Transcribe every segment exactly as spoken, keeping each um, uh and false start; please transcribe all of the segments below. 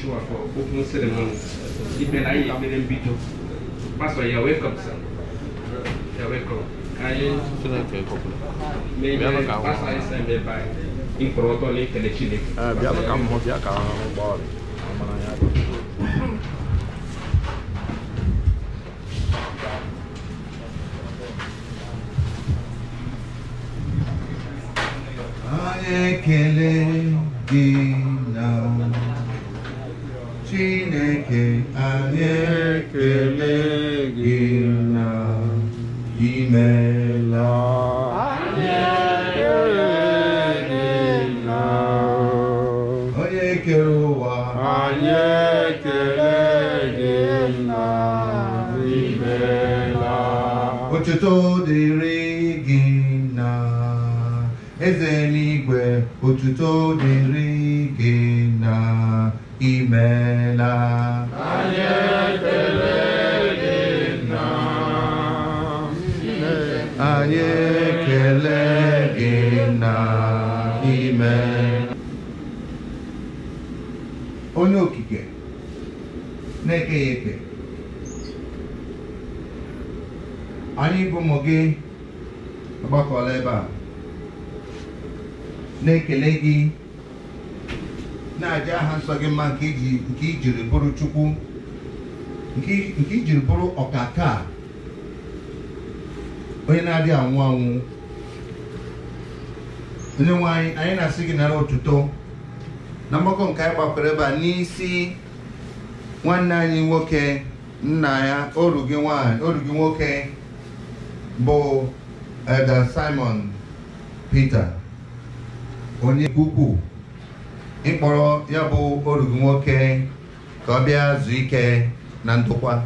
show for opening ceremony. Depend on you in video. Pastor, you're welcome, sir. You're welcome. I maybe Pastor is sent by in Proto Lake and the Chile. Uh, Biaba come home, Biaka on board. Ekele gị na Chineke, anyị ekele gị na imela. Anyị ekele gị na onye kere ụwa. Anyị ekele gị na imela. Otuto dịrị gị na Eze eluigwe, otuto dịrị gị na imela. Anyị ekele gị na anyị ekele gị na imela. Onye okike na-eke ya eke, anyị bụ ụmụ gị agbakọla ebe a na-ekele gị na-aja aha nsọ gị mma nke ijiri bụrụ Chukwu, nke ijiri bụrụ ọkaka onye na-adịghị anwụ anwụ. Onye nwe anyị, anyị na-asị gị nara otuto na mgbakọ nke anyị gbakọrọ ebe a n'isi nwanne anyị nwoke, nna ya oru gị nwanyị oru gị nwoke bụ Elder Simon Peter, onye ukwu ịkpọrọ ya bụ oru gị nwoke ka ọ bịa zuo ike na ndokwa,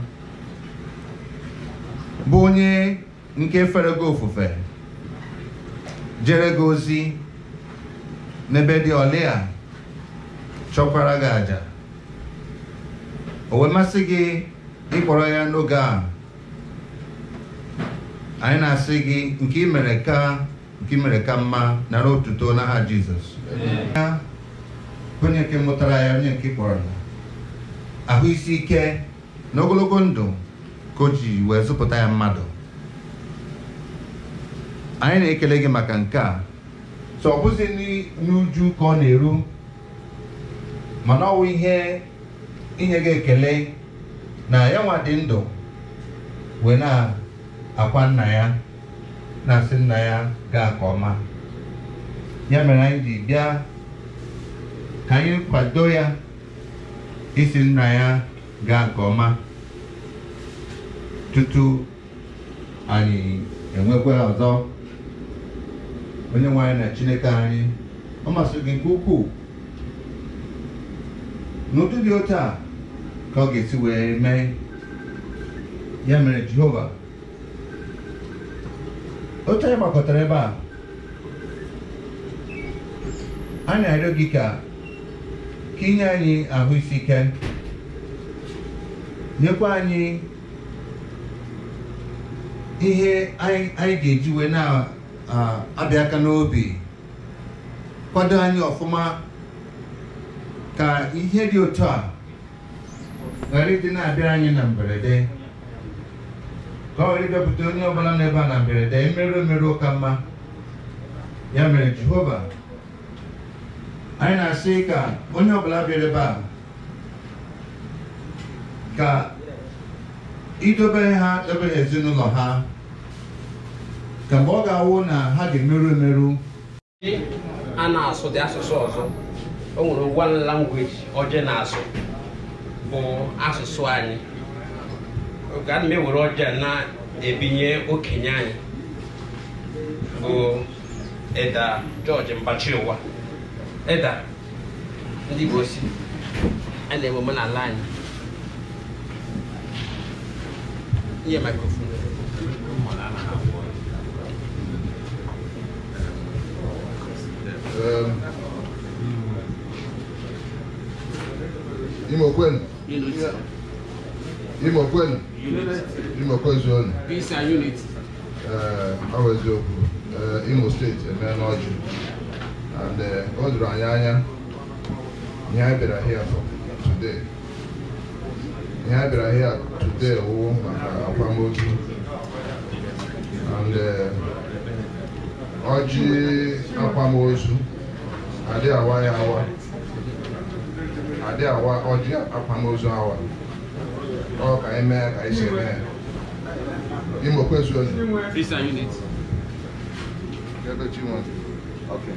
bụ onye nke fere gị ofufe, jere gị ozi n'ebe dị ọlịa, chọkwara gị aja. O wee masị gị ịkpọrọ ya n'oge a. Anyị na-asị gị nke i mere ka nke i mere ka mma, nara otuto n'aha Jizọs. Onye nke mụtara ya, onye nke kpọrọ ya, ahụ isi ike na ogologo ndụ ka o ji wee zụpụta ya mmadụ. Anyị na-ekele gị maka nke a. So ọ bụzi n'uju ka ọ na-eru, mana ọ bụ ihe inye gị ekele na ya nwa dị ndụ wee na-akwa nna ya, na-asị nna ya gaa nke ọma. Ya mere anyị ji bịa ka anyị kwado ya isi nna ya gaa nke ọma tutu anyị enwekwa ọzọ. Onye nwe anyị na Chineke anyị, ọ masịrị gị nke ukwuu n'ụdị dị otu a ka ọ ga-esi wee mee. Ya mere Jehova, otu anyị gbakọtara ebe a, anyị na-arịọ gị ka ka inye anyị ahụ isi ike, nyekwa anyị ihe anyị ga-eji wee na-abịa aka n'obi, kwado anyị ọfụma ka ihe dị otu a ghara ịdị na-abịara anyị na mberede, ka ọ ghara ịbịapụta onye ọbụla n'ebe a na mberede, emerụ emerụ ụka mma. Ya mere Jehova, anyị na-asị ka onye ọbụla bịara ebe a ka idobe ha, dobe ezinụlọ ha, ka mgbe ọ ga-awụ na ha ga-emerụ emerụ. A na-asụ dị asụsụ ọzọ. O nwere one language ọjọọ na-asụ bụ asụsụ anyị. Oge a na-ewere ọjọọ na-ebinye okenye anyị bụ Elder George Mbachiwa. Elder, ndị Igbo si a na-enwe omenala anyị. Ihe microphone. Um, Imo Kwen. Imo Kwen. Imo Kwen zone. Peace and unity. Uh, I was uh, Imo State, a man and uh, all the Ranyanya, near here for. today. Yeah, but here today, oh, Akwamozu. And Oji Akwamozu, Ade Awa Awa, Ade Awa Oji Akwamozu Awa. Oh, I am I say man. Imo question. Please a unit. Get what you want. Okay.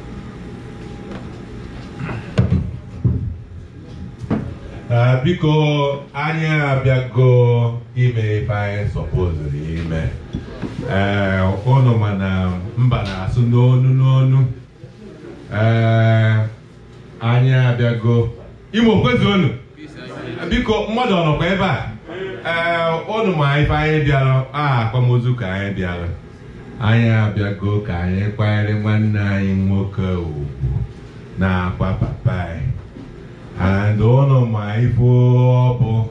Uh, biko anyị abịago ime ife anyị sọpoziri ime. Ee, ụnụ mana mba na-asụ n'onu n'onu. Ee, anyị abịago Imo kwezi unu. Biko mmadụ ọnọkwa ebe a. Ee, ụnụ ma ife anyị bịara, a akwamozu ka anyị bịara. Anyị abịago ka anyị kwanyere nwanne anyị nwoke ugwu na-akwa papa anyị. And ụnụ ma ife ọ bụ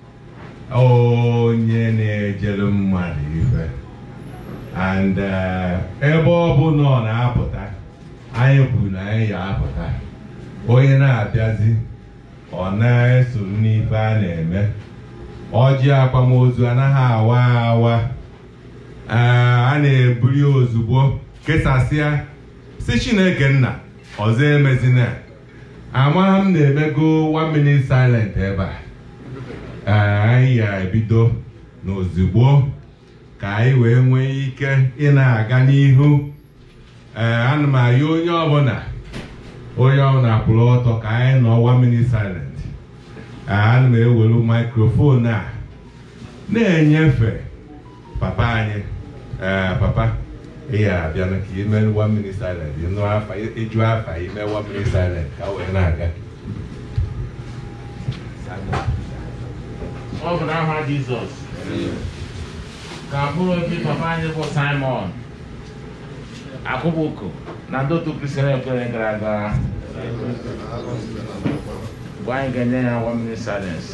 onye na-ejere mmadụ ife. And ebe ọ bụ na ọ na-apụta, anyị kwuru na anyị ga-apụta. Onye na-abịazi, ọ na-esoro n'ife a na-eme. Ọjị akwamozu anaghị awa awa. A na-ebuli ozugbo kesasịa si Chineke nna ọzọ emezina. Ama m na-emego one minute silent ebe a. Anyị ga-ebido n'ozugbo ka anyị wee nwee ike ị na-aga n'ihu. Ana m ayọ onye ọbụla onye ọbụla kwụrụ ọtọ ka anyị nọ one minute silent. Ana m ewelu microphone a na-enyefe papa anyị. Papa ị ga-abịa na ka ime one minute silent. Ịnụ afa ịjụ afa ime one minute silent ka wee na-aga. Ọ bụ n'aha Jizọs ka mkpụrụ obi papa anyị bụ Simon Akụbụkụ na ndị otu Kristi ekpere gara aga bụ anyị ga-enye ya one minute silence.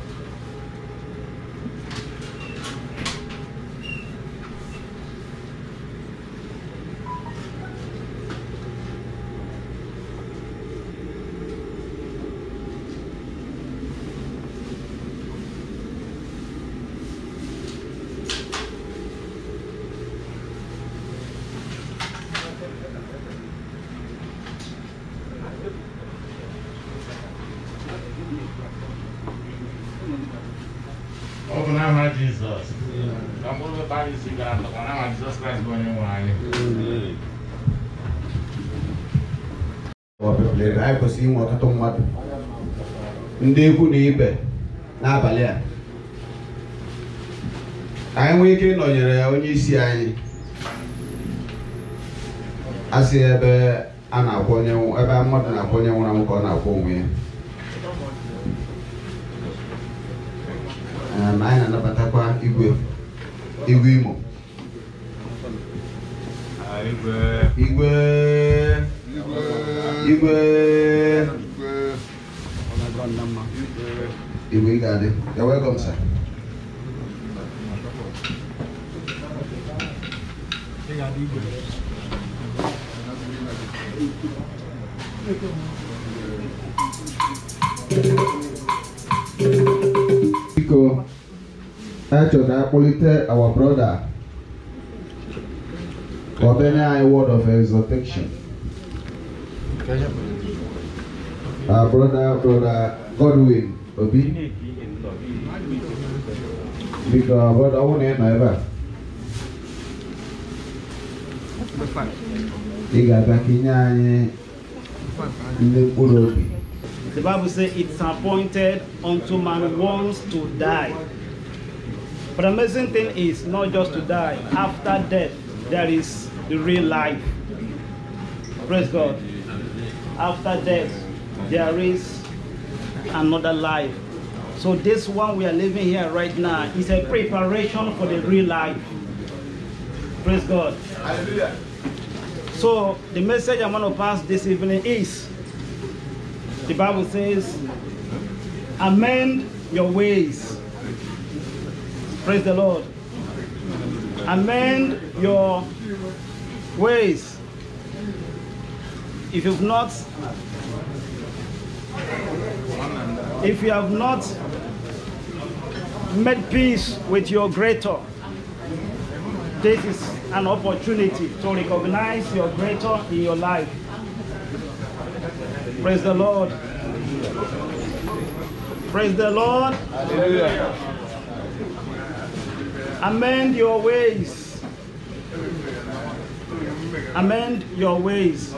Ọ bụ n'aha Jizọs ka mkpụrụ obi anyị si gara atọ ka n'aha Jizọs Kraịst bụ onye nwe anyị. Anyị kwesịrị inwe ọtụtụ mmadụ ndị ikwu na ibe n'abalị a. Anyị nwee ike ịnọnyere onye isi anyị asị ebe a na-akwụ onye ebe mmadụ na-akwụ onye nwụrụ anwụ ka ọ na-akwụ onwe ya. Anyị na-anabatakwa igwe igwe Imo. Igwe igwe igwe ị ga-adị. You're welcome, sir. Biko, I should apologize our brother for any word of exhortation. Our brother, brother Godwin Obi. Because our brother won't ever. The Bible says it's appointed unto man once to die. But the amazing thing is not just to die. After death, there is the real life. Praise God. After death, there is another life. So this one we are living here right now is a preparation for the real life. Praise God. Hallelujah. So the message I want to pass this evening is, the Bible says, amend your ways. Praise the Lord. Amend your ways. If you've not If you have not made peace with your Creator, this is an opportunity to recognize your Creator in your life. Praise the Lord. Praise the Lord. Hallelujah. Amend your ways. Amend your ways.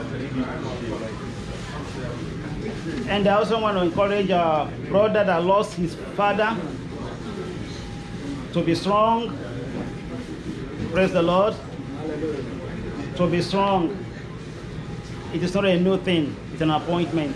And I also want to encourage a brother that lost his father to be strong. Praise the Lord. To be strong. It is not a new thing, it's an appointment.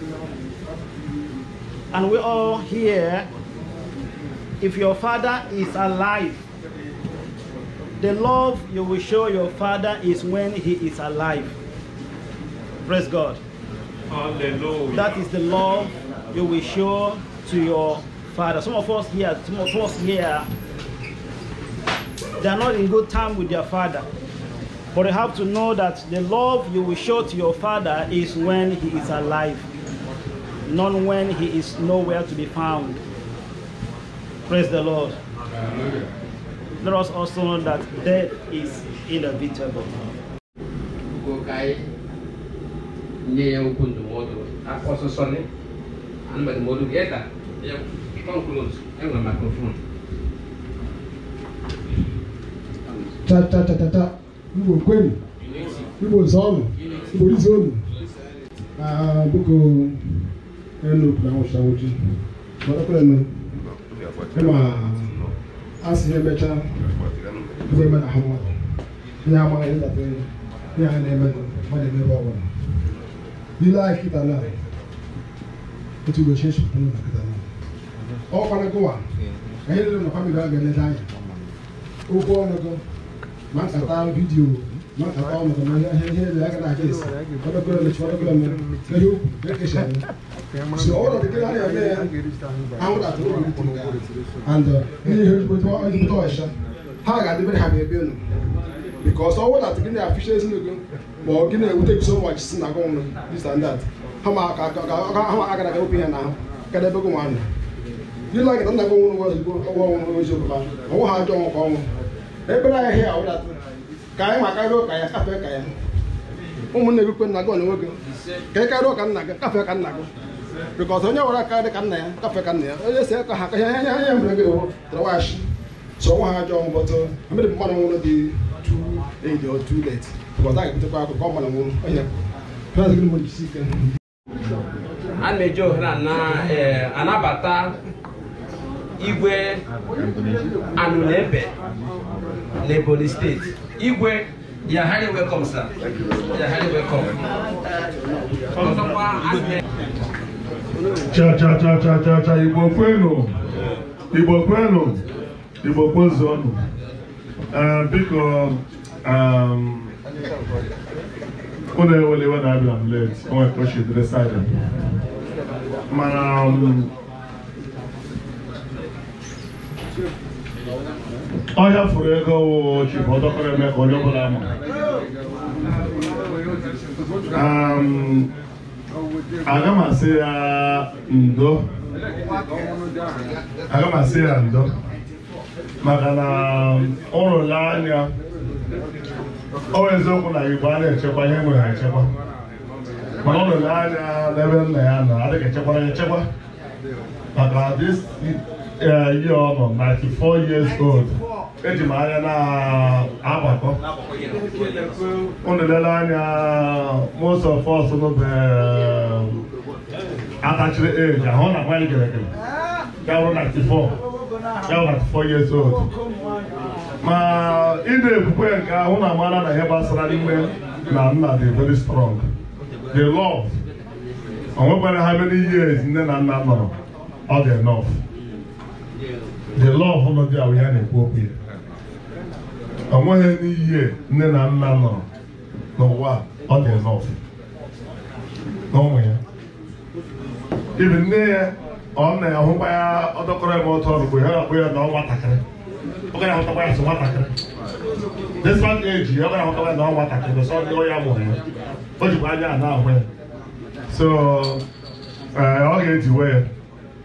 And we all here, if your father is alive, the love you will show your father is when he is alive. Praise God. Hallelujah. That is the love you will show to your father. Some of us here, some of us here, they are not in good time with their father. But you have to know that the love you will show to your father is when he is alive, not when he is nowhere to be found. Praise the Lord. Hallelujah. Let us also know that death is inevitable. Ta ta ta ta ta. Igbo kwenu, Igbo zonu, Igbo rizonu. Ah, buko enu na osha oji. Mara kwenu. Ema asi emecha. Ibe mana hawa. Ya ma ila te. Ya ne me, ma ne me ba wa. Bila kitala. Etu go change punu na kitala. O kana go wa. Ayele no family ga gele dai. O ko na go. Man kata video, man kata orang macam mana hal-hal yang kena kes. Kalau kalau lepas kalau kalau kalau vacation. So all of the people are there. How that will be and ni heard betul betul betul Aisha. Harga dia berhamil biar nu. Because all that gini officials ni kan, bahawa gini we take so much sin agong this and that. Hama kak kak hama agak agak opinion nah. Kada bagus mana. Ni lagi tak nak agong orang orang orang jauh kan. Orang hajat orang kau. Ebra here out that kaya makaro kaya kafe kaya umunne group na go na wogo kaya karo kan na kafe kan na go because onya wara ka de kan na kafe kan na e se ka ha ka ya ya ya mbre go trawash so wa ha jo but am de man won di too late or too late because I go to ko man won onya plan gni mo di kan an mejo na na eh anabata Igwe Anunebe, Leboni State. Igwe, you are highly welcome, sir. You are highly welcome. Cha cha cha cha cha cha Igbo kwenu, Igbo kwenu, Igbo kwezonu. Uh, because um, when I was when I was late, when I pushed to the side, man. I have for a go, Chief Otokore Mekonobolama. Um, Agama say, Ndo. Agama say, Ndo. Magana, Orolania. Always open like you want to check by him when I check. Orolania, Level Leana, I think I check by a check. But this. Uh, you're ninety-four years old. Ejimaya na abako. On the line, uh, most of us know the actually age. I want to find it. They were ninety-four. They were ninety-four years old. Ma, in the book, I want to man and have us running men. Na na, they very strong. They love. I wonder how many years in the na na no. Are they enough? The law of the we had a pope here. And one year, Nana Nano, no what, not enough. Nowhere. Even there, on there, I hope I other correct motor, we have we are no water. Okay, I want to buy some water. This one age, you're going to buy no water, the sun, the way I'm going. But you buy now, when. So, I all get to wear.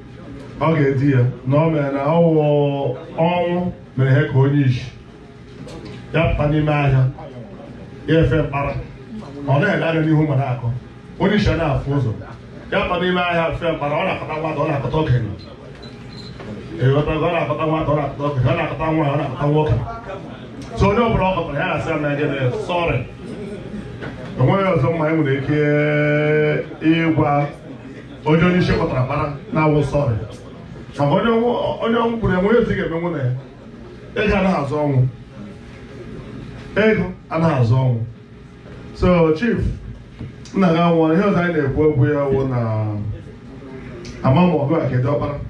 ọ ga-edi ya na ọ mere na ọwụ ọnwụ mere ihe ka onye isi ya pụta n'ime ahịa ya efe mkpara ọ na-ele anya n'ihu mara akọ onye isi na-afụ ụzọ ya pụta n'ime ahịa fe mkpara ọ na-akọta nwata ọ na-akọta okenye ịghọtago ọ na-akọta nwata ọ na-akọta okenye ọ na-akọta nwa ọ na-akọta nwoke so onye ọbụla ọ kọtara ya na-asị na gịnị sọrị enweghị ọzọ mma anyị nwere ike ịgwa onye onye isi kpọtara kpara na-awụ sọrị maka onye ọnwụ kwuru enwe ezi ga-eme nwụ na ya ego anaghị azụ ọnwụ ego anaghị azụ ọnwụ so chief nna gị anwụọ ihe ọzọ anyị na-ekwu okwu ya wụ na amamọgụ a kedu ọkpara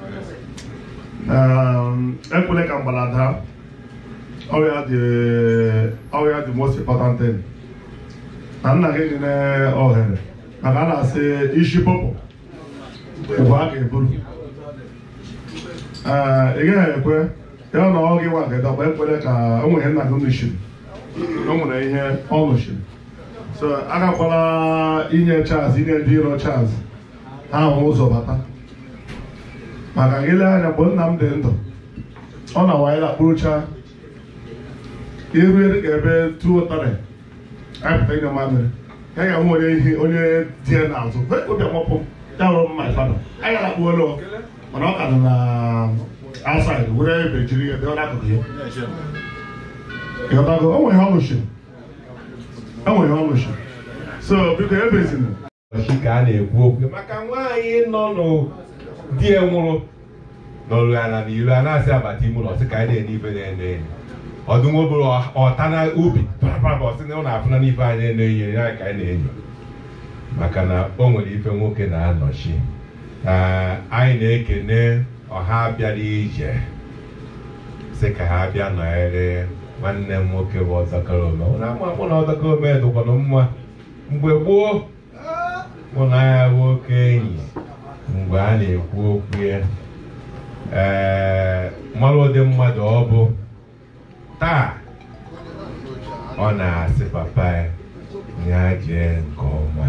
ekwele ka mgbalada ọrịa dị most important thing na nna gị nyere ohere maka a na-asị isi popo bụ a ga-eburu ị gaghị ekwe ya na ọ gị nwa nke dọkwa ekwere ka o nwere nna gị nụchiri o nwere ihe ọ nụchiri so agakwala inye chaz inye ndị iro chaz ha hụ ụzọ bata maka gị lee anya mgbe nna m dị ndụ ọ na wanyela kpụrụcha iru eri ka ebe tu ụtarị anyịpụta inye mamịrị ya ga-enwe onye ihe onye di ya n'azụ obi amapụ ya rụrụ mma ifada anyị gara kpuolo mana ọ ka nọ na outside were ebe jiri ya dịọ n'akụkụ ya ịghọtago o nwere ihe ọ nụchiri o nwere ihe ọ nụchiri so biko ebezina ka a na-ekwu okwu maka nwaanyị nọ nụ di ya nwụrụ n'ọrụ ala na ilu a na-asị abata ime ụlọ sị ka anyị na-ene ife na-ene enyi ọdụ nwa obere ọta na ubi parapara ọsị na ọ na-afụna n'ife anyị na-ene enyi ya ka anyị na-enyo maka na o nwere ife nwoke na-anọchi anyị na-ekene ọha bịara ije sị ka ha bịa nọnyere nwanne m nwoke bụ Ọzakarome na amụ na Ọzakarome dụkwanụ mma mgbe gboo mụ na ya bụ oke enyi mgbe a na-ekwu okwu ya ee mara ụdị mmadụ ọ bụ taa ọ na-asị papa ya ya jee nke ọma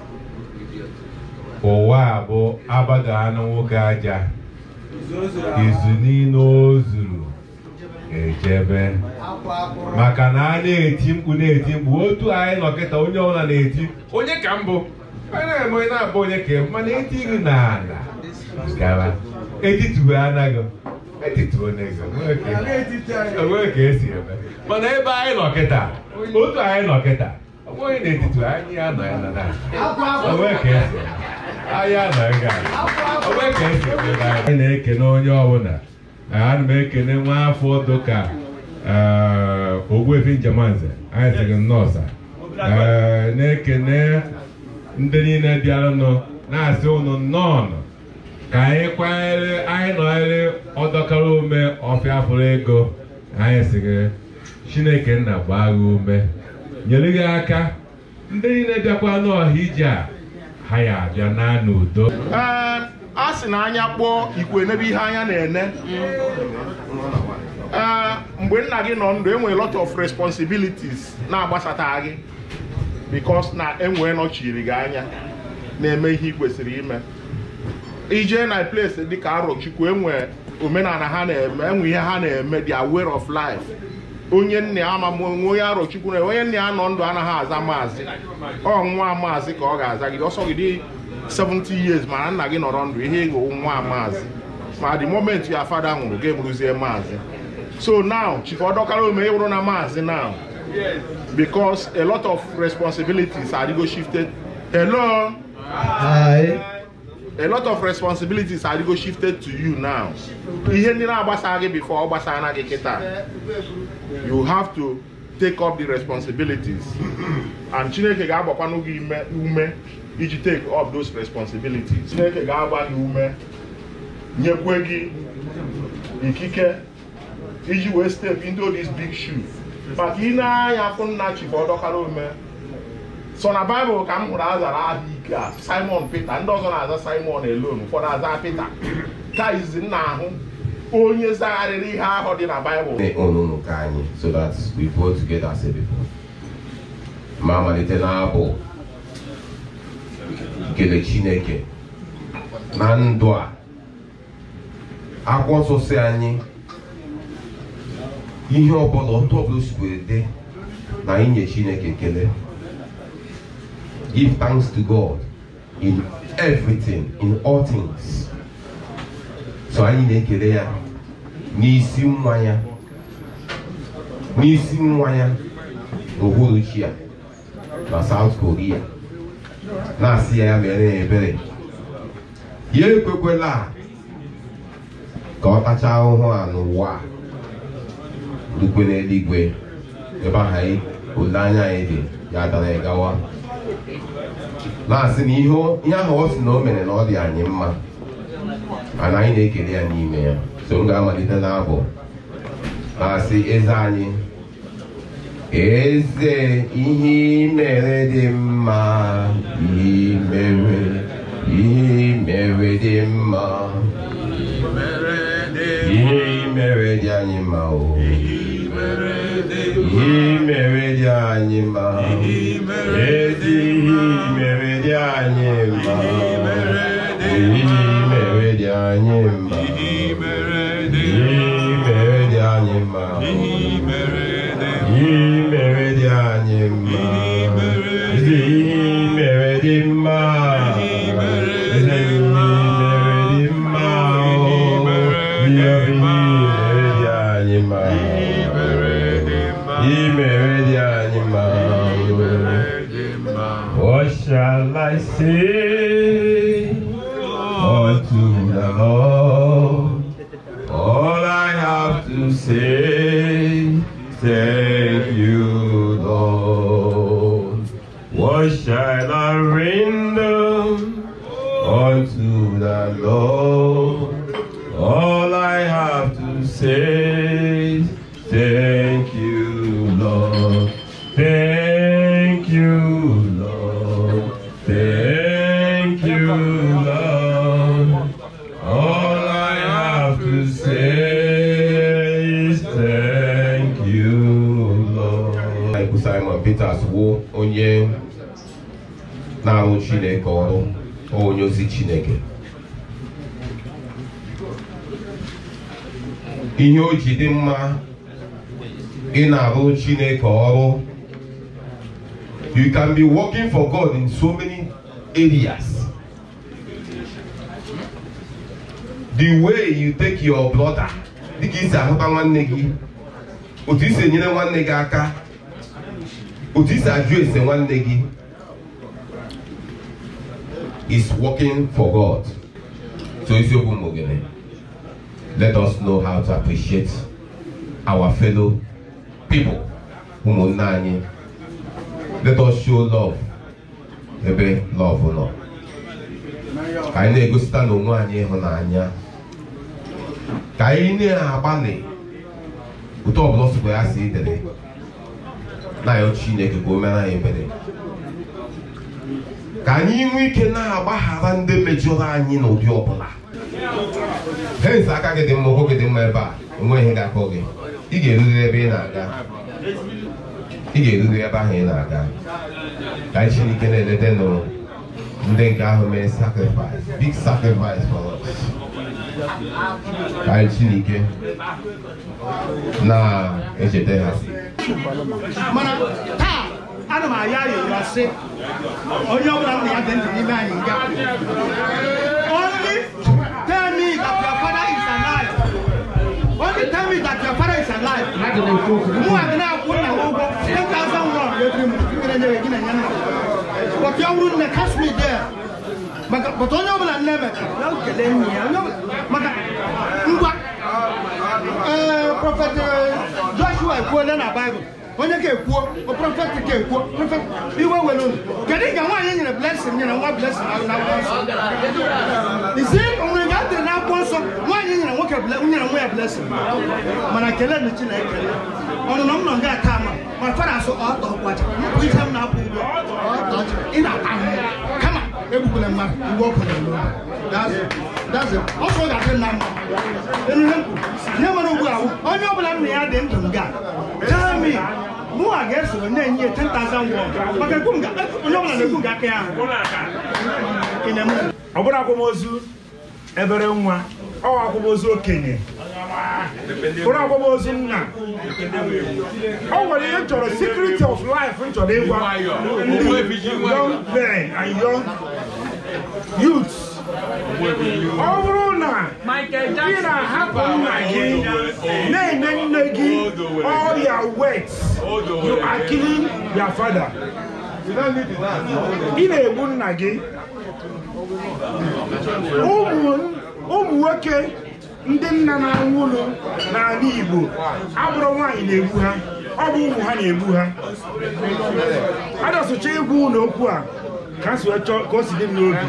ụwa bụ agbada anụ nwoke aja izu niile o zuru ejebe maka na a na-eti mkpu na-eti mkpu otu anyị nọkịta onye ọbụla na-eti onye ka mbụ anyị na-eme onye na-abụ onye ka mana etighị na ala gara etituwe anaghị etituo n'ego onwe ka esi eme mana ebe anyị nọkịta otu anyị nọkịta onye na-etitu anyị anọ ya na onwe ka esi anyị anọghị onwe ka esi eme anyị na-ekene onye ọbụla ana m ekene nwa afọ dụka Ogbuefi Njemanze anyị sịrị nọọsa na-ekene ndị niile bịaranụ na-asị ụnụ nnọọ ka anyị kwanyere anyị nọnyere Ọzakarome ọfịa fụrụ ego anyị sịrị Chineke nna gbaa gị ume nyere gị aka ndị niile bịakwa n'ọha ije a ha ya abịa na n'udo a sị na anya kpọọ ikwe n'ebe ihe anya na-ene mgbe nna gị nọ ndụ enwere lot of responsibilities na-agbasata gị because na enwee nọchiri gị anya na-eme ihe ị kwesịrị ime ije na place dịka Arochukwu enwe omenala ha na-eme enwe ihe ha na-eme their way of life onye nne ama m onye Arochukwu na onye nne ya nọ ndụ anaghị aza maazị ọ nwa maazị ka ọ ga-aza gị ọsọ gị dị seventy years mana nna gị nọrọ ndụ ihe ịghọ nwa maazị ma the moment ya fada nwụrụ ga-eburuzie maazị so now Chief Ọzakarome ịwụrụ na maazị now because a lot of responsibilities are go shifted. Hello. Hi. A lot of responsibilities are go shifted to you now. Ihe ndị na-agbasa gị before ọ gbasara na gị kịta. You have to take up the responsibilities and Chineke ga-agbakwanụ gị ume iji take up those responsibilities. Chineke ga-agba gị ume nyekwe gị ikike iji wee step into this big shoe. Maka ị na-anya afọ nna Chief Ọzakarome so na Bible ka m hụrụ azara aha ike a Simon Peter ndị ọzọ na-aza Simon alone ụfọdụ aza Peter ka izi nna ahụ onye zagharịrị ihe ahụ dị na Bible ọnụnụ ka anyị so that we go together as a people ma malite na-abụ ikele Chineke na ndụ a akwụkwọ nsọ si anyị ihe ọbụla otu ọbụla sikwere dị na inye Chineke ekele. Give thanks to God in everything, in all things. So anyị na-ekele ya n'isi nwa ya n'isi nwa ya n'uhuruchi ya na South Korea, na-asị ya ya mere ebere. Ya ekwekwela ka ọ tacha ahụhụ a n'ụwa dukwe n'eluigwe ebe ahụ olileanya anyị dị ya dara ya gawa, na-asị na ihe ahụ ọ sị na o mere na ọ dị anyị mma, mana anyị na-ekele ya n'ime ya. So m ga-amalite n'abụ na-asị eze anyị, eze ihe mere dị mma, ihe mere ihe mere dị mma, ihe mere dị anyị mma, o ihe mere dị anyị mma, ezi ihe mere dị anyị mma, ihe mere dị anyị mma, ihe mere dị anyị mma, ihe mere dị anyị mma, ezi ihe mere dị mma, ezi ihe mere dị mma, ihe mere dị anyị mma, ihe mere dị anyị mma. What shall I say unto the Lord? All I have to say, thank you, Lord. What shall I render unto the Lord? All I have to say, thank you, Lord. Thank you, Lord. Thank you, Lord. All I have to say is thank you, Lord. Like Simon Peters wo onye na-arụ Chineke ọrụ, onye ozi Chineke. Ihe o ji dị mma ị na-arụ Chineke ọrụ. You can be working for God in so many areas. The way you take your brother, dịka isi ahụta nwanne gị, otu isi enyere nwanne gị aka, otu isi ajụ ese nwanne gị, is working for God. So isiokwu m ogene, let us know how to appreciate our fellow people, ụmụnne anyị. Let us show love ebe love nọ. Ka anyị na-egosita n'onwe anyị ịhụnanya, ka anyị na-agbalị otu ọbụla ọsụkwa ya si dere na-ayọ Chineke ka o mere anyị ebere, ka anyị nwee ike na-agbaghara ndị mejọrọ anyị n'ụdị ọbụla. Hens aka gị dị mma, ụkwụ gị dị mma ebe a, onwe ihe ga-akọ gị, ị ga-eruriri ebe ị na-aga, ị ga-eruriri ebe ahụ ị na-aga. Ka anyị Chineke na-elete nụ ndị nke ahụ mee sacrifice, big sacrifice for us. Ka anyị Chineke na-echeta ha. Mana taa ana m aya ya asị onye ọbụla nna ya dị ndụ n'ime anyị nga. Only tell me that your father is alive. Only tell me that your father is alive. Mụ a na-akwụ na ụgwọ ten thousand won every month. But you wouldn't catch me there. But onye ọbụla nne me kele nne ya. Maka ngwa Prophet Joshua ekwuola na Bible. Onye ga-ekwuo, o prophet ga-ekwuo, prophet iwe welu. Kedu ka nwaanyị nyere blessing nyere nwa blessing na akwụkwọ nsọ? Isi onwe ga dị na akwụkwọ nsọ, nwaanyị nyere nwoke nyere nwa ya blessing. Mana kele na Chineke. Ọnụ na m nọ nga aka ama, ma fara asụ ọtọ kwacha. Mkpu ihe m na-apụ ụgwọ. Ọtọ ị na-ata ahụhụ. Kama egbubele mmadụ, ụgwọ ọkụ na-elu. That's it. That's it. Also ga-adị na mma. Enu ihe mkpu. Nye mere ugbu a, onye ọbụla nna ya dị ndụ nga. Tell me, mụ a ga-esoro na-enye ten thousand won. Maka ekwu nga, onye ọbụla na-ekwu nga aka ya ahụ. Ọ bụrụ akwamozu ebere nwa ọ akwamozu okenye bụrụ akwamozu nna ọ nwere ihe chọrọ secret of life m chọrọ ịgwa ndị young men and young youths ọ bụrụ na ị na-ahapụ nna gị na-enye nne gị all your weight you are killing your father. Ị na-egbu nna gị. Ụmụ nwoke ndị nna na-anwụlụ n'ala Igbo abụrụ nwaanyị na-egbu ha, ọ bụ ụmụ ha na-egbu ha. Adọsụcha egwu n'okwu a ka o si dị m n'obi.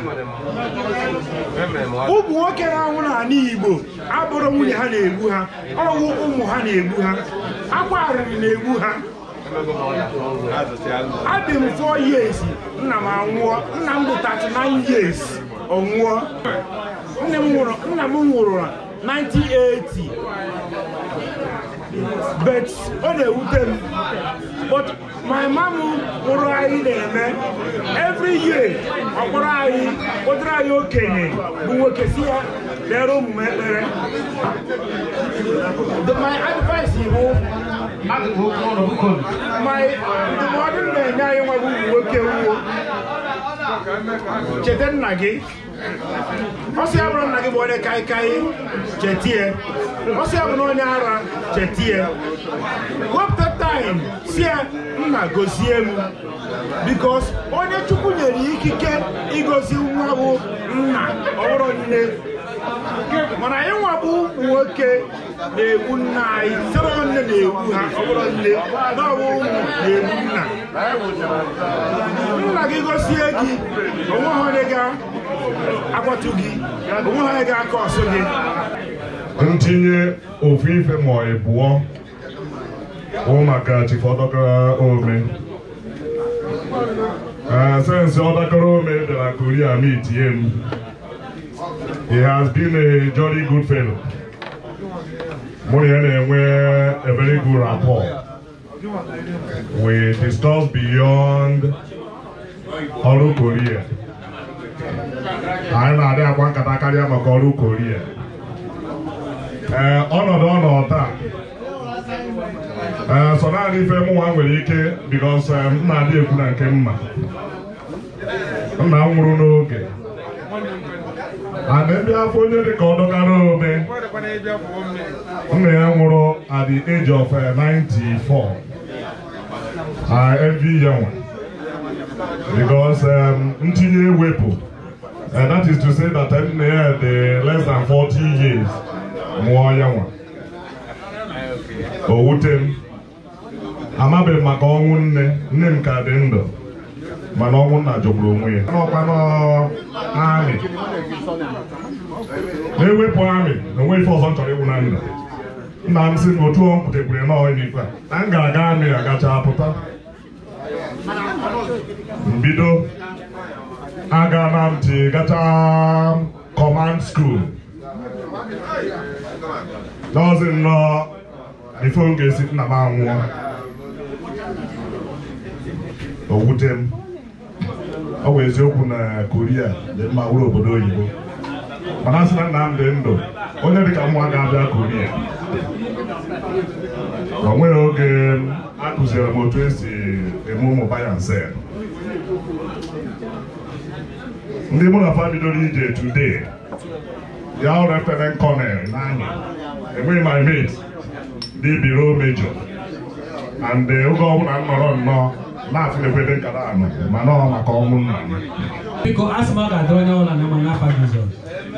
Ụmụ nwoke na-anwụ n'ala Igbo abụrụ nwunye ha na-egbu ha, ọ bụ ụmụ ha na-egbu ha. Akwa arịrị na-egbu ha. Adị m four years nna m anwụọ, nna m bụ thirty-nine years ọ nwụọ. Nna m nwụrụ na nineteen eighty, but ọ na-ewute m. But my mom mụrụ anyị na-eme every year ọ kpọrọ anyị kpọtara anyị okenye bụ nwoke si ya lere omume ekpere. My advice bụ my ndụmọdụ na-enye anyị nwa bụ nwoke wuo cheta nna gị. Ọ sị abụrụ nna gị bụ onye kaikai chetie, ọ sị abụrụ onye ara chetie. Wepụta time si ya nna gozie m, because onye Chukwu nyere ikike igozi nwa bụ nna ọ bụrụ nne. Mana anyị nwa bụ nwoke na-egbu nna anyị, sebe nne na-egbu ha ọ bụrụ nne na ọ bụ ụmụ na-egbu nna. Nna gị gozie gị, onwe ha onye ga-akwatu gị, onwe ha onye ga-aka ọsọ gị. Ntinye ofu ife ma ọ ịbụọ bụ maka Chief Odokoro Ome. Since Odokoro Ome bịara Korea meet him, he has been a jolly good fellow. Mụ na ya na-enwe a very good rapport. We discuss beyond ọrụ Korea. Anyị na-adị akwa nkata karịa maka ọrụ Korea. Ọnọdụ ọnọdụ taa so naanị ife mụnwa nwere ike because m na-adị ekwu na nke mma. Nna m nwụrụ n'oge and ebe afọ onye dị ka Odokoro Ome, nna ya nwụrụ at the age of ninety-four. I envy ya nwa because ntinye ewepụ, and that is to say that nna ya dị less than forty years mụọ ya nwa. O wute m, amabeghị m maka ọnwụ nne, nne m ka dị ndụ mana ọnwụ nna jọgburu onwe ya. N'ọkwa n'amị, na-ewepụ amị na onwe ife ọzọ m chọrọ ịwụ na ndụ. Nna m sị m otu ọ pụtakwuru n'ọhịa n'ife a na m ga-aga amị agacha pụta. Mbido aga na ntị gacha command school. N'ọzị nnọọ ife m ga-esi nna m anwụọ. O wute m. Ọ bụ eziokwu na Korea dị mma wụrụ obodo oyibo, mana sị na nna m dị ndụ, onye dịka nwa ga-abịa Korea. O nwere oge akụziere m otu esi eme ụmụ bayansel. Ndị mụ na fa bidoro ije today, ya ọrụ Lieutenant Colonel n'anyị, enweghị my mate dị biro major, and oge ọbụla m nọrọ nnọọ na-afụ ekwede nkata anọ mana ọ maka ọnwụ nna m. Biko asị m ọ ga-adị onye ọbụla na ma n'afọ Jizọs.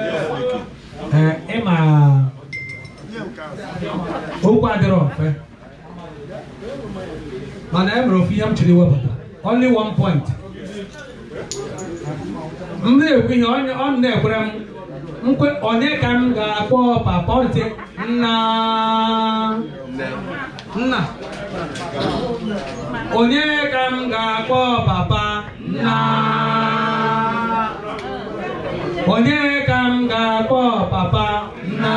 Ịma okwu adịrọ mfe, mana e mere ofu ihe m chiri wepụta only one point. M na-ekwu ihe ọ na-ekwere m nkwe onye ka m ga-akpọ papa ntị nna nna onye ka m ga-akpọ papa nna onye ka m ga-akpọ papa nna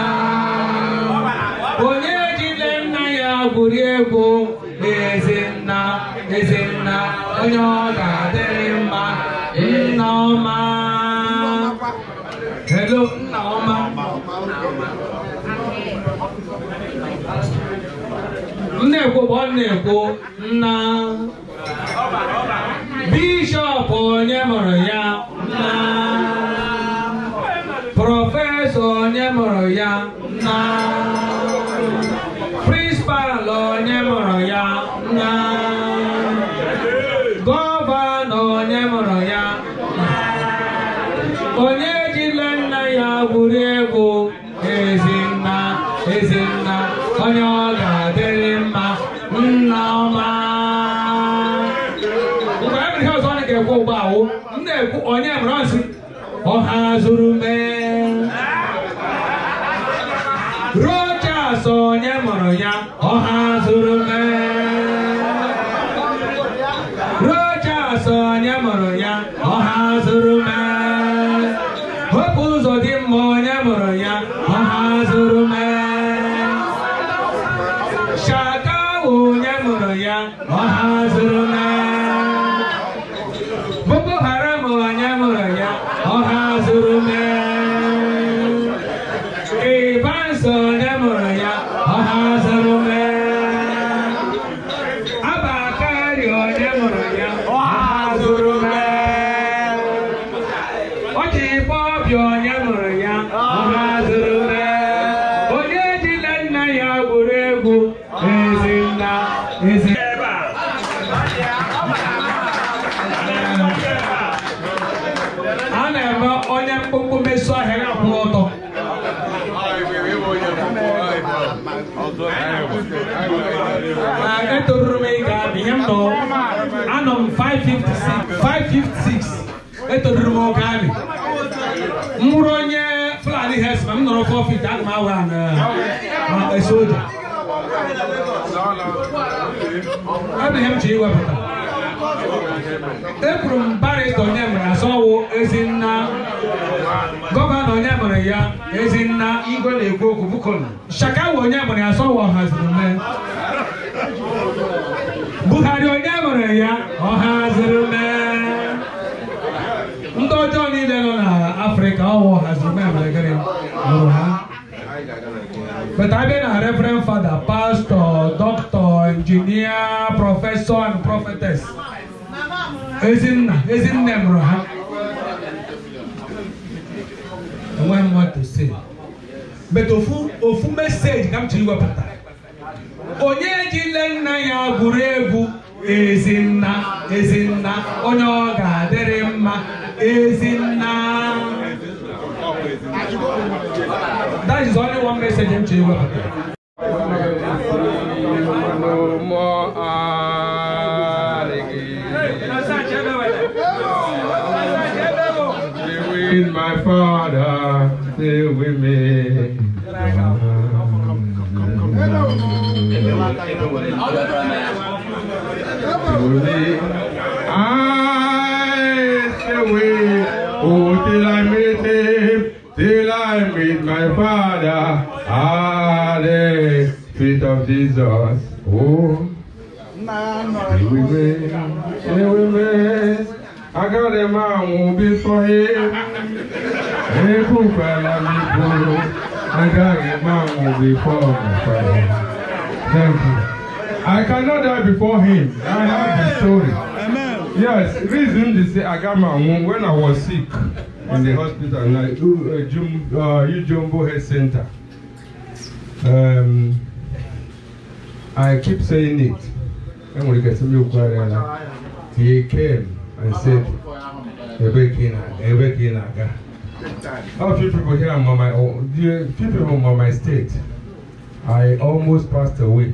onye jide nna ya gwuri egwu ezenna ezenna onye ọ ga-adịrị mma nna ọma. Hello nna ọma. na-ekwu bụ ọ na-ekwu nna bishọp onye mụrụ ya nna prọfesọ onye mụrụ ya nna prịnsịpal onye mụrụ ya nna gọvanọ onye mụrụ ya onye ejila nna ya gwuri egwu ezinna ezinna onye ọ ga-adịrị mma nna ọma mgbe e mere ihe ọzọ ọ na-ekwu ụgbọ awụ m na-ekwu onye mụrụ nsị ọha zuru mee Rochas onye mụrụ ya ọha zuru mee Rochas onye mụrụ ya ọha zuru mee Hope ụzọ dị mma onye mụrụ ya ọha zuru mee Shaka onye mụrụ ya ọha zuru mee Boko Haram onye mụrụ ya ọha zuru mee Evans onye mụrụ ya ọha zuru mee Abakari onye mụrụ ya ọha zuru mee Ọchịbọbị onye mụrụ ya ọha zuru mee onye ejila nna ya gwuru egwu ezinna ezinna a na-eme onye mkpụmkpụ meso ahịa ya kwụrụ ọtọ etoruru m ịga ihe m nọ anọ m five fifty-six etoruru m oge amị m hụrụ onye Fulani herdsman m nọrọ four fifty aga m awa na soja ebe ihe m ji iwepụta ekwuru m barịsta onye mere asọwụ ezinna gọvanọ onye mere ya ezinna igwe na-ekwu okwu bukonu Shakawa onye mere ya asọwụ ọhaziri mee Buhari onye mere ya ọhaziri mee ndị ọjọọ niile nọ na Afrịka ọwụ ọhaziri mee mere gịnị mụrụ ha but I been a reverend father, pastor, doctor, engineer, professor, and prophetess. Isn't isn't them right? One more to say. But ofu ofu message come to you about that. Onye jilenna ya gurebu ezinna ezinna onye ọ ga-adịrị mma ezinna. That is only one message I'm to you about that. No more Stay with my Father, stay with me. I stay with, oh, till I meet him, till I meet my Father at the feet of Jesus. Oh, stay with me, stay with me. I got a man who be for him. I got a man who be for me. Thank you. I cannot die before him. I have the story. Amen. Yes, reason to say I got my womb when I was sick in the hospital, like uh, Jum, uh, Jumbo Health Center. Um, I keep saying it. And when you get to me, he came and said, Ebekina, Ebekina. Oh, few people here on my own, few people on my state. I almost passed away.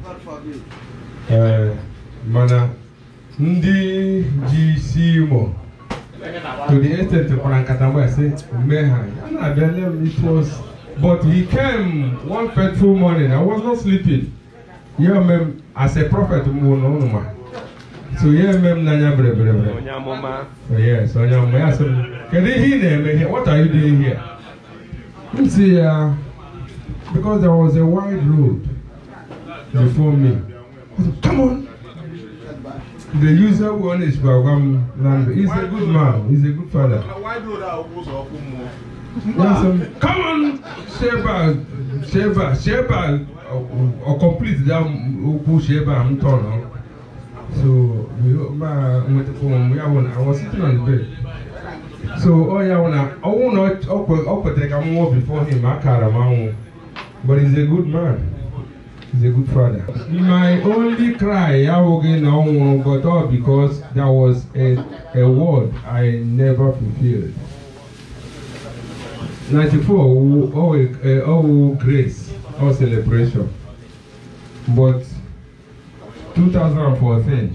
Uh, mana ndi G C mo to the extent of Parankatamba, I said, Mehan, it was, but he came one fateful morning. I was not sleeping. Yeah, ma'am, as a prophet, so yeah, ma'am, Nanya bre bre bre. Yes, Onya Mama. Can they hear me? What are you doing here? You see, uh, because there was a wide road before me. I said, come on. The user one is Bagam Land. He's a good man. He's a good father. Come on, Sheba, Sheba, Sheba, or complete that who Sheba I'm torn. So we went to phone. We I was sitting on the bed. So oh yeah, wanna I will not up take a more before him. I can't, but he's a good man. He's a good father. My only cry, I will get now, but all because that was a, a word I never fulfilled. ninety-four, oh, oh, uh, oh grace, oh celebration. But two thousand fourteen,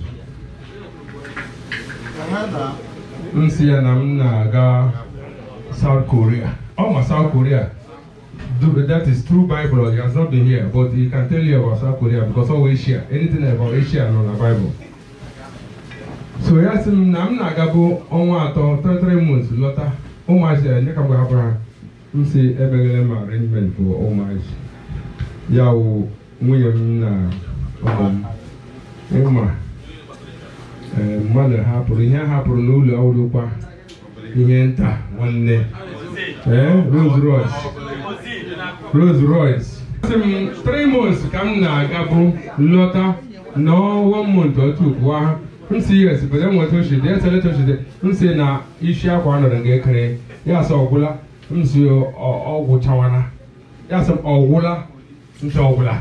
I'm seeing I'm na South Korea. Oh, my South Korea. That is true Bible. He has not been here, but he can tell you about South Korea because always share anything about Asia and on the Bible. So he asked him, I'm not going to go three months. Lota, oh my God, you can go Abraham. You see, every arrangement for oh my. Yao, we are na um, Emma. Mother happen. Here happen no laudupa. He enter one day. Eh, Rolls Royce. Rolls Royce. Three months come na Gabu, Lota, no one month or two. Wow, I'm serious, but then what she did, tell it to she did. I'm saying now, you share one and get clear. Yes, or Gula, I'm see you or Wutawana. Yes, or Gula, I'm Shogula.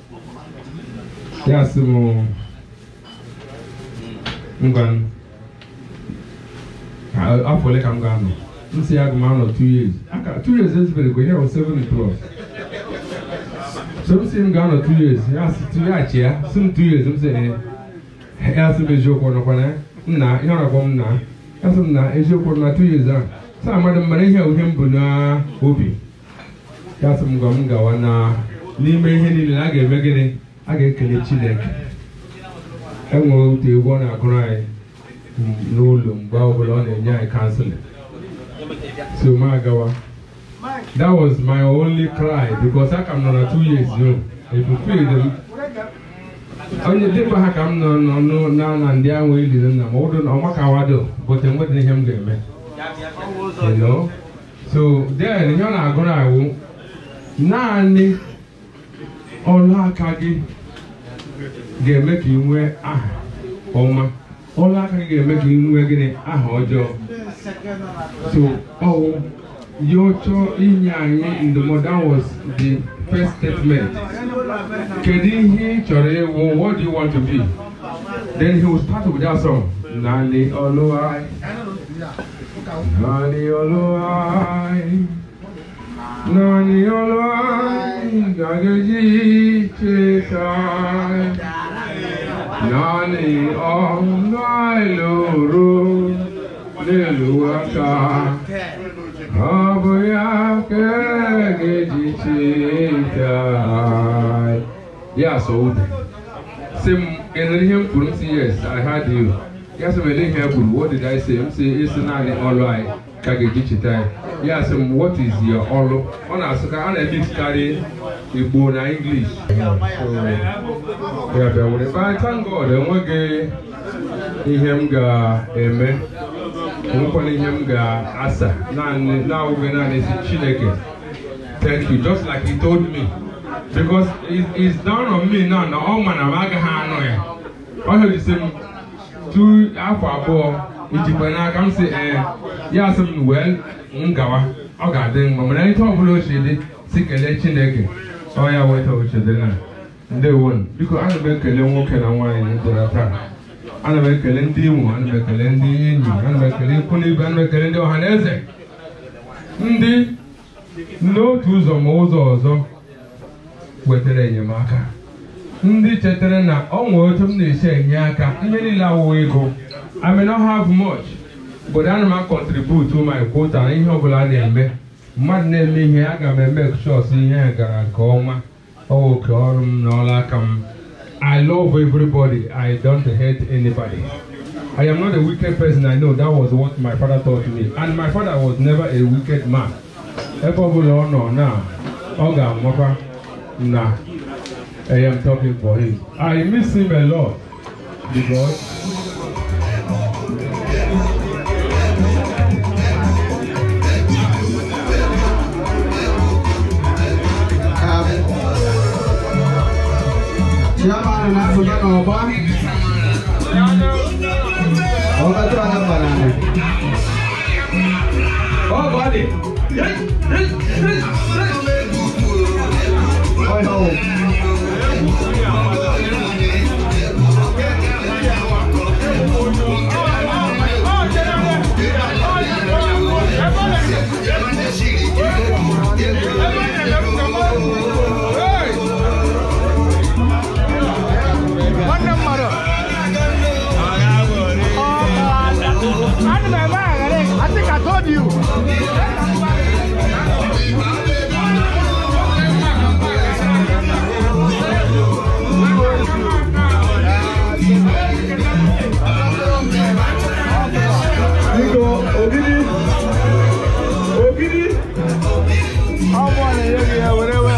Yes, I'm going. I feel like I'm going. I'm saying I'm man of two years. Two years is very good. I was seven plus. Some say I'm gone two years. Yes, two years. Yeah, some two years. I'm saying, yes, I'm a joke on the corner. Nah, you're not going now. Yes, I'm not a joke on two years. So I'm not money here with him, but now, Obi. Yes, I'm going to go now. Leave me here. I get beginning. I get Kelly Chile. I'm going to one I cry. No, long, Babylon, and yeah, I cancel it. So my God, that was my only cry because I come on two years young. If you feel them, only people have come no no no now and they are waiting and I'm older. I'm not going but I'm going to him get me. You know. So there, you know, I'm gonna Nani Ola Kagi get making where ah Oma Ola Kagi get making where getting ah Ojo. So, oh, your cho in in the modern was the first statement. Kedi Chore, what do you want to be? Then he will start with that song. Nani Oloai, Nani Oloai, Nani Oloai, Gagaji Chetai, Nani Oloai Loro. Leluaka, Abuya Kegijita. Yeah, so same in him couldn't see yes, I heard you. Yes, I'm in here. What did I say? I'm saying it's not the all right. Kagejita. Yes, what is your all? On us, I mix carry Igbo na English. Yeah, but I thank God. I'm going to him ga amen. I'm calling him ga asa. Now, now we're not in Chineke. Thank you. Just like he told me, because it, it's down on me now. Now, all man, I'm going to I heard the same two alpha above. If you can come say, yeah, some well, Ungawa. I got them. But I talk about shady, sick and Chineke. Oh, yeah, wait over children. They won because I'm going to walk and wine into that time. I'm going to kill him, I'm going to kill him, I'm going to kill him, I'm going to kill him, Hanese. Ndi, no tools or moles or wetere nyamaka. Ndi chetere na onwo otum na ise nyaka. Ihe niile awo ego. I may not have much, but I am contribute to my quota. Ihe obula na-eme. Mmadụ na-eme ihe aga m make sure si ihe gara nke ọma. Oh, ke ọrụ m na ọla aka m. I love everybody. I don't hate anybody. I am not a wicked person. I know that was what my father taught me. And my father was never a wicked man. No, now, nah, I am talking for him. I miss him a lot because punya nopo. Oh, kata orang mana? Oh, balik. Oh, no. I think I told you. Nico, Ogidi, Ogidi. How about it? Yeah, whatever.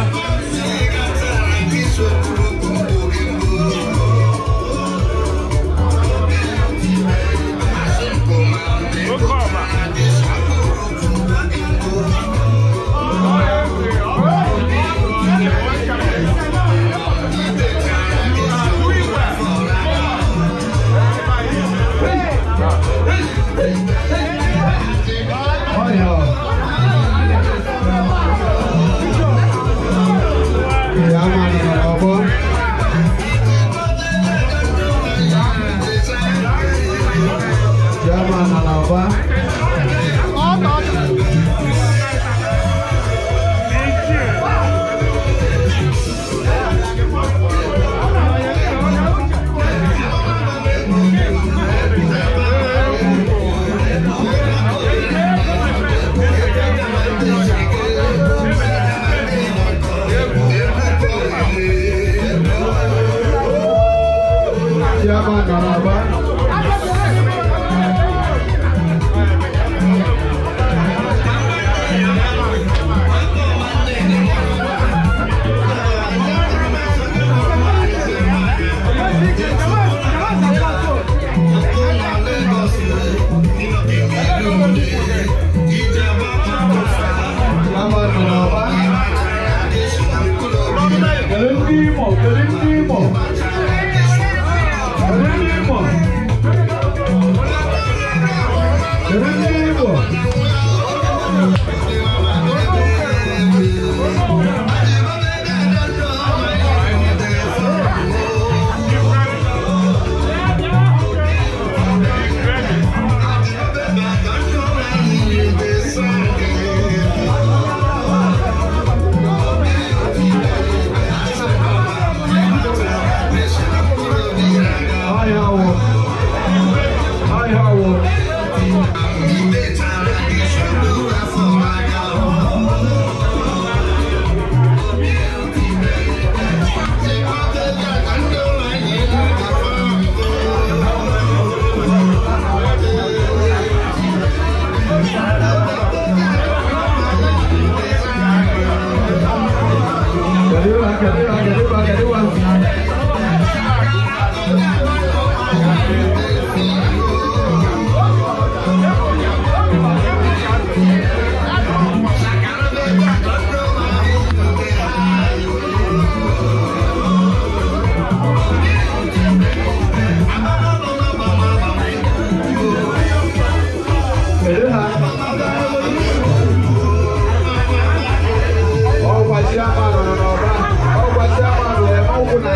Oh,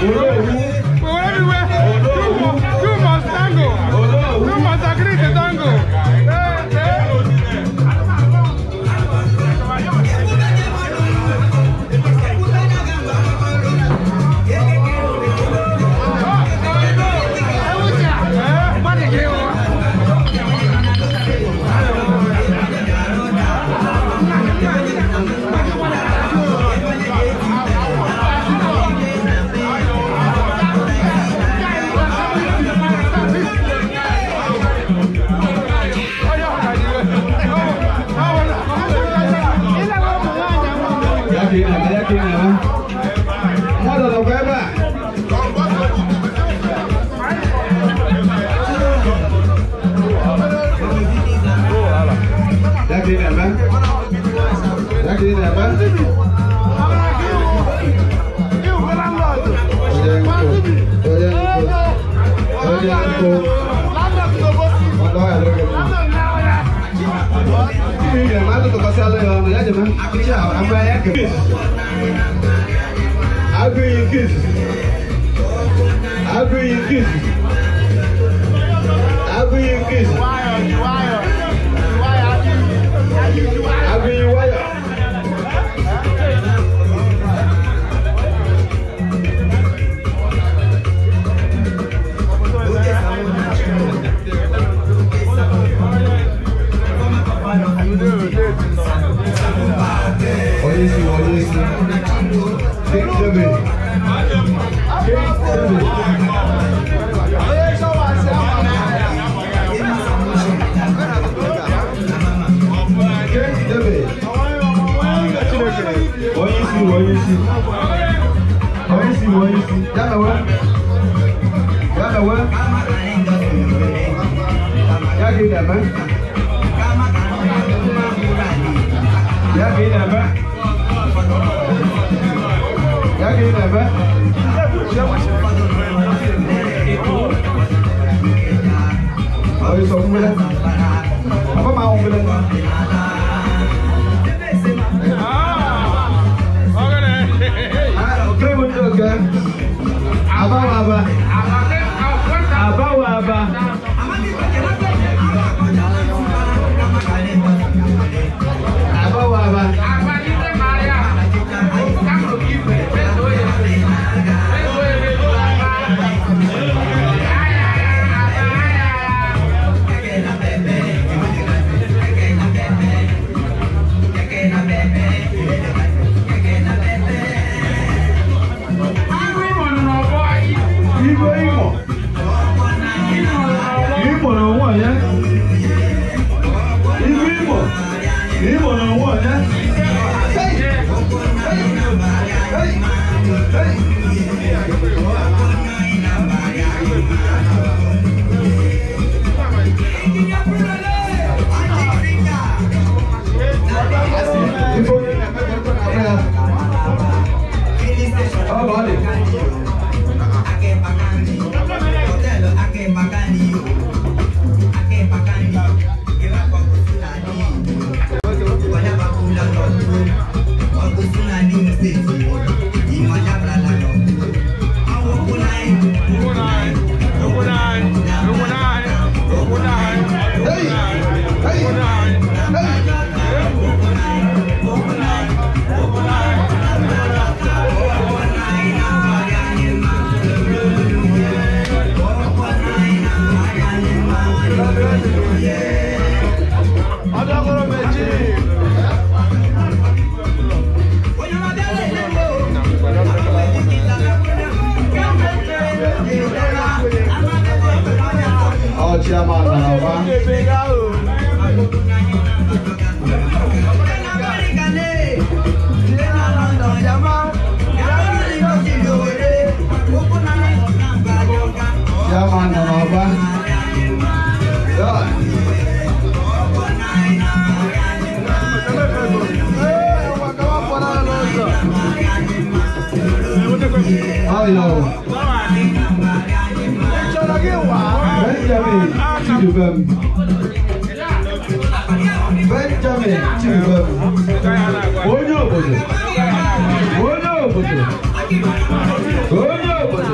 Onye obodo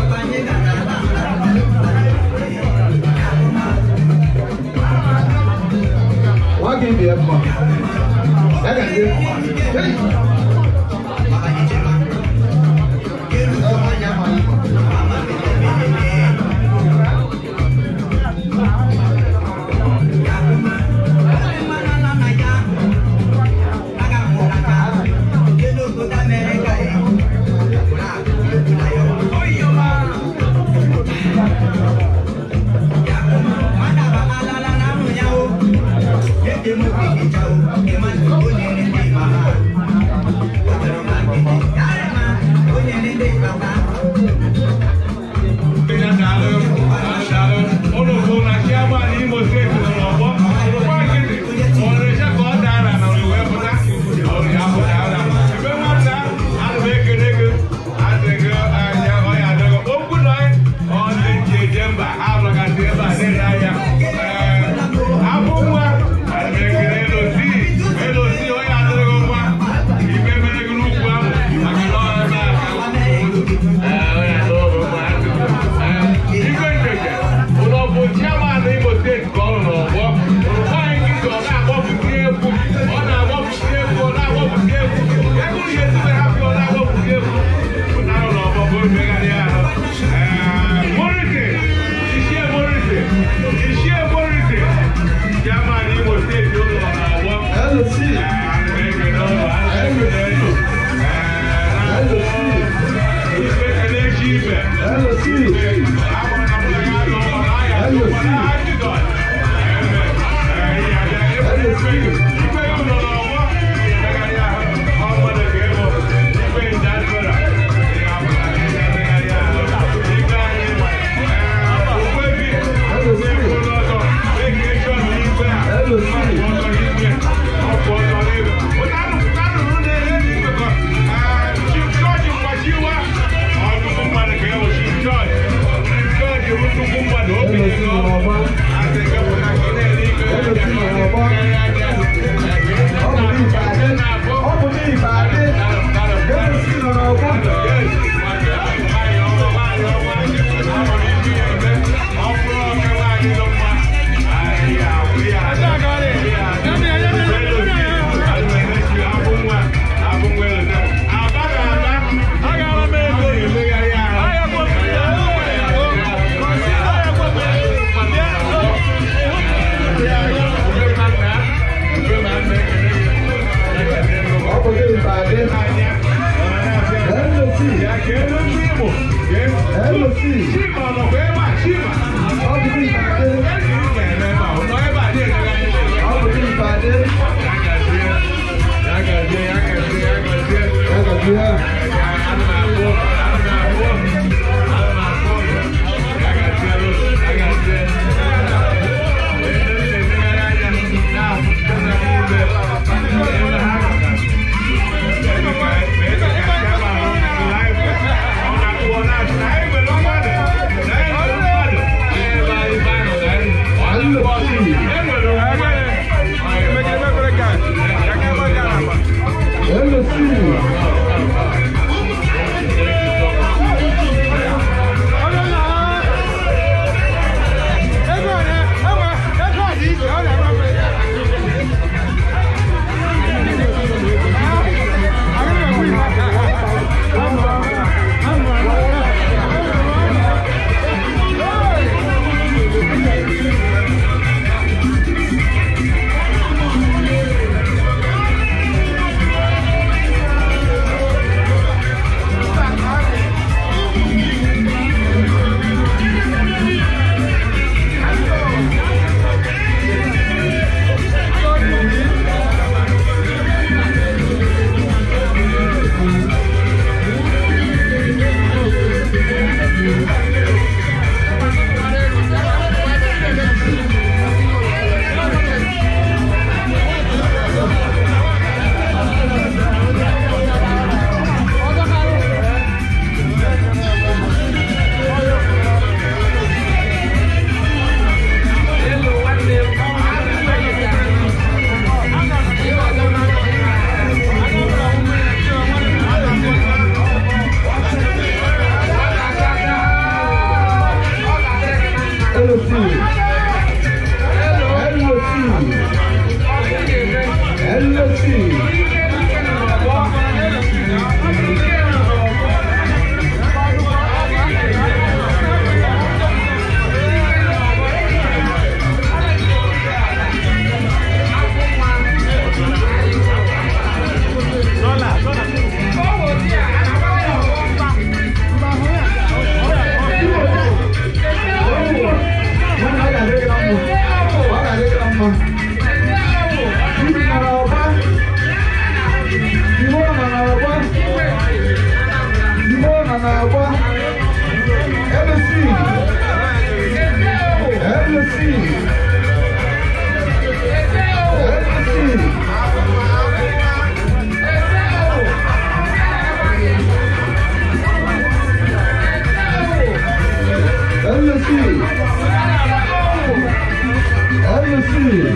Why give me a phone? I got you.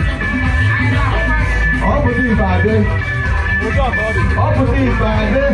ọ̀pọ̀tì ìbàdí ọ̀pọ̀tì ìbàdí.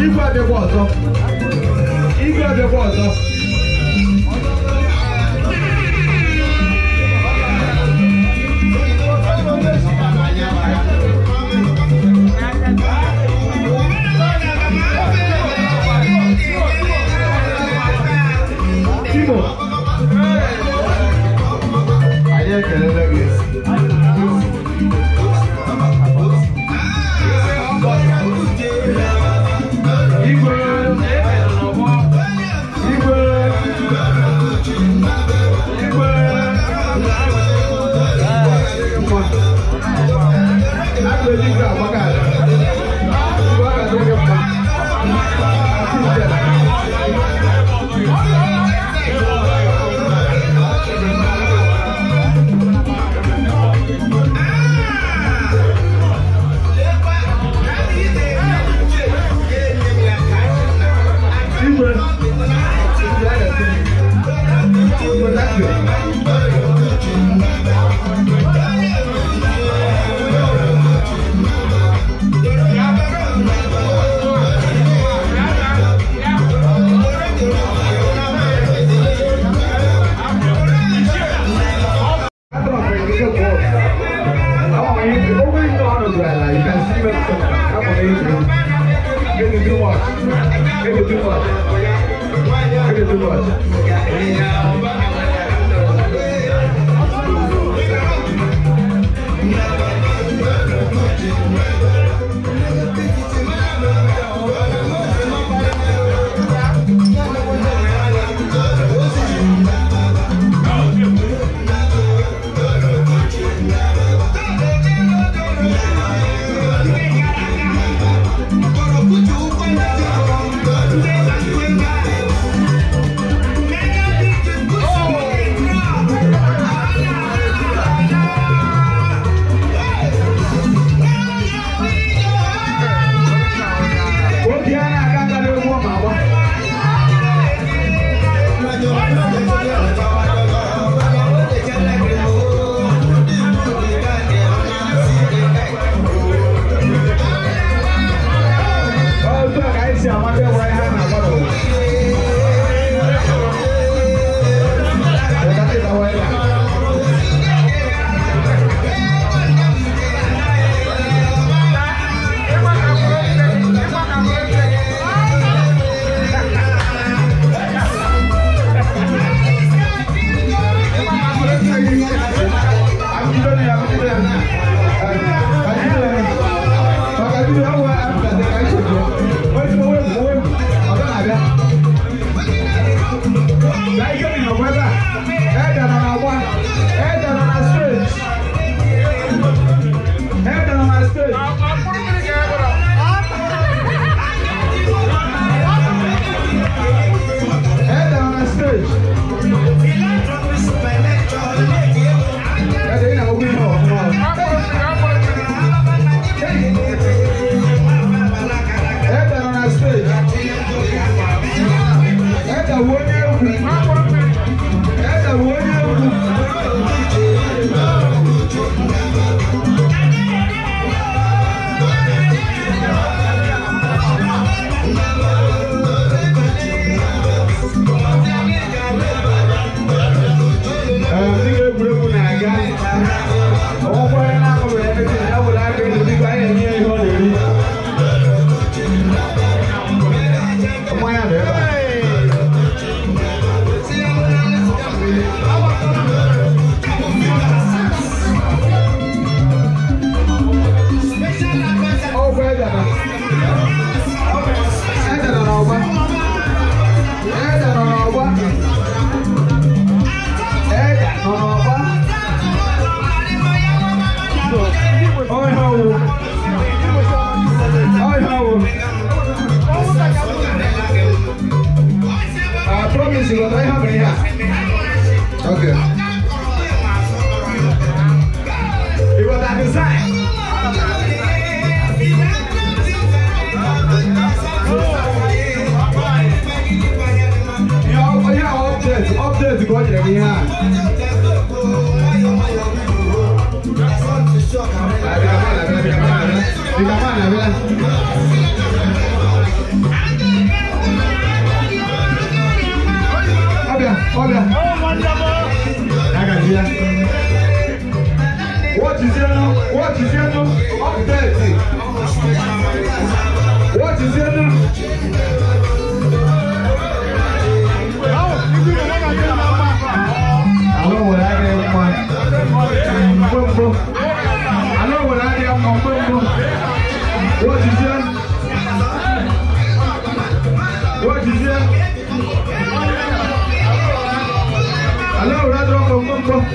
Igwe abịakwa ọzọ. Igwe abịakwa ọzọ. Igbo. Anyị ekelele gị. Igwe. Igwe. Igwe. Agbeji ga agbaga. Igwe aga dị mma. Di kamar, Ọbịa. Agaghị ya. What is your name? What is your name? Update. What is your name? Hello, what are you doing? Hello, what are you doing? What is your name? What is your name? Hello, what are you doing?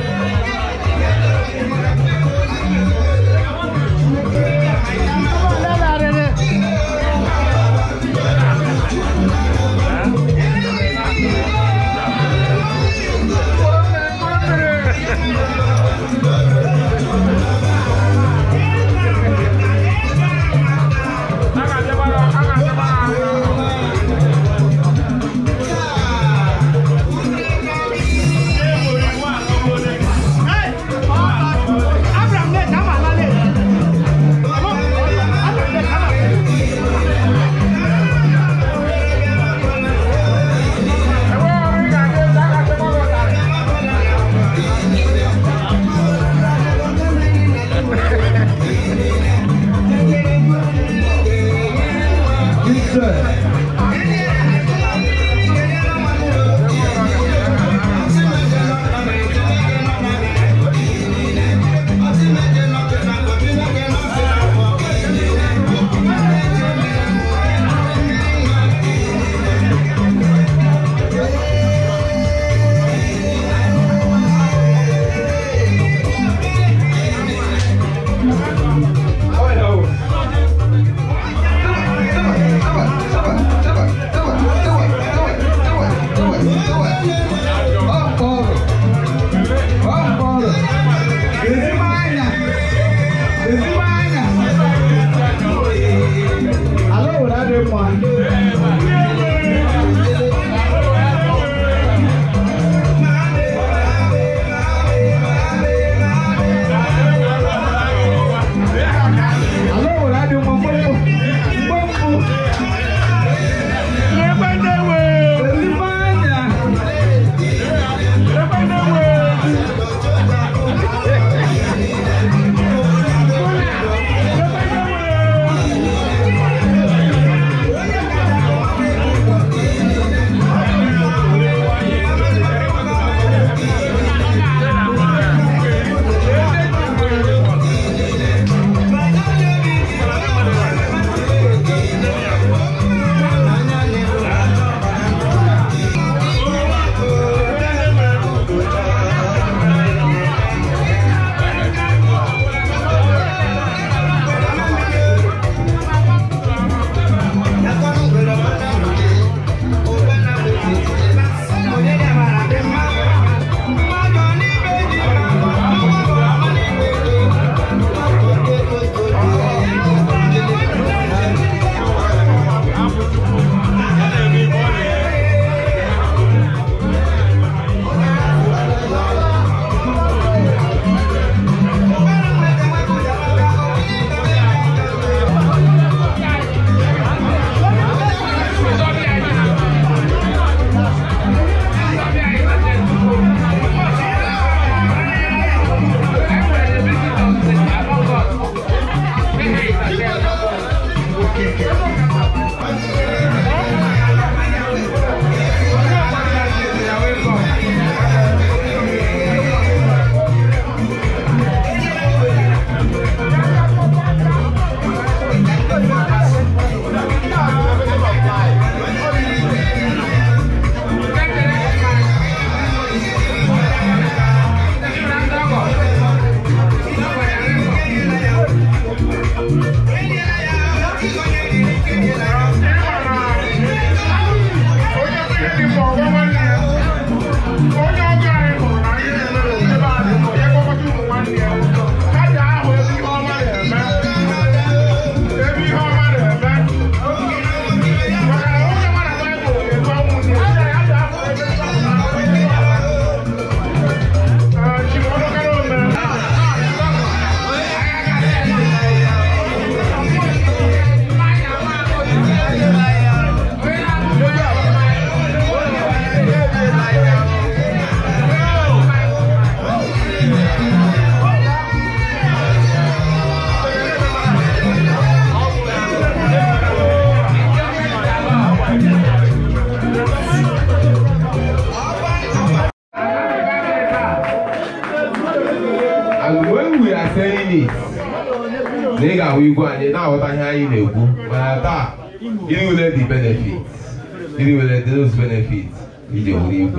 And when we are saying it, nigga, we go and now what I hear in the book, but that you will let the benefits, you will let those benefits. You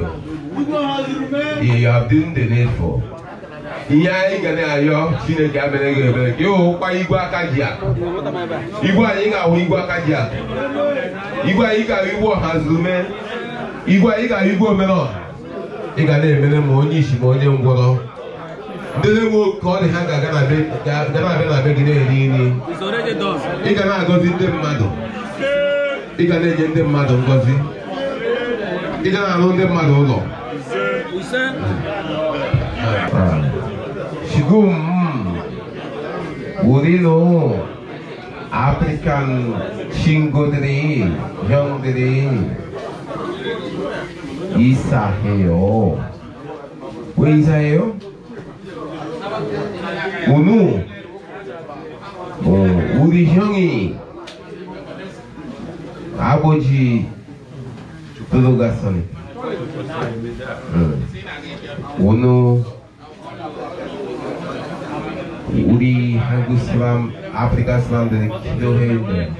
have done the needful. Iya ingane ayo Chineke abenege ebere yo kwa igwe akajia igwe anyị ga-ahụ igwe akajia igwe anyị ga-ahụ igwe ọhazume igwe anyị ga-ahụ igwe omenọha ị ga na-emere ma onye isi ma onye ngwọrọ ndị na-enwe ka ọ dị ha ga-aga na-abịa na be gị na-eri nri ị ga na-agọzi ndị mmadụ ị ga na-enye ndị mmadụ ngọzi ị ga na-alụ ndị mmadụ ụlọ 지금 우리는 아프리칸 친구들이 형들이 이사해요. 왜 이사해요? 오늘 어, 우리 형이 아버지 들어갔으니까 응. 오늘 우리 한국 사람, 아프리카 사람들이 기도해야 돼.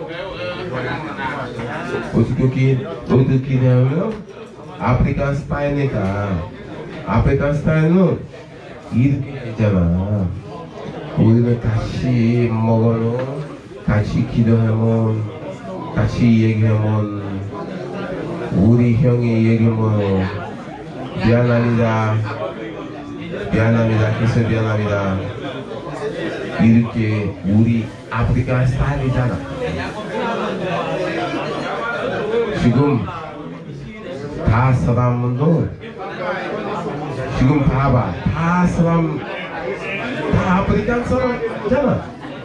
어떻게 어떻게 하냐면 아프리카 스타일이니까 아프리카 스타일은 이렇게 했잖아. 우리는 같이 먹으면, 같이 기도하면, 같이 얘기하면, 우리 형이 얘기하면 미안합니다, 미안합니다, 계속 미안합니다. 이렇게 우리 아프리카 스타일이잖아. 지금 다 사람도 지금 봐봐, 다 사람 다 아프리카 사람이잖아.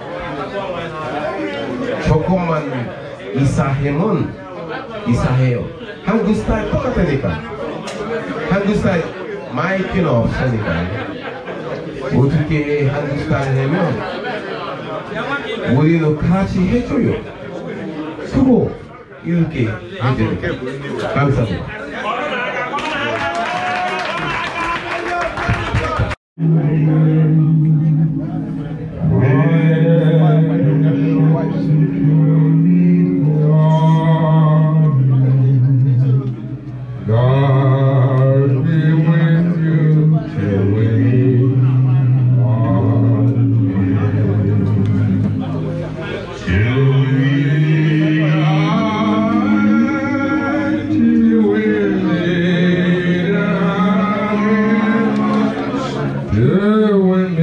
조금만 이사하면 이사해요. 한국 스타일 똑같으니까. 한국 스타일 마이크는 없으니까. 어떻게 한국 스타일 하면 우리는 같이 해줘요. 그거 이렇게 해줘요. 감사합니다. God be with you till we when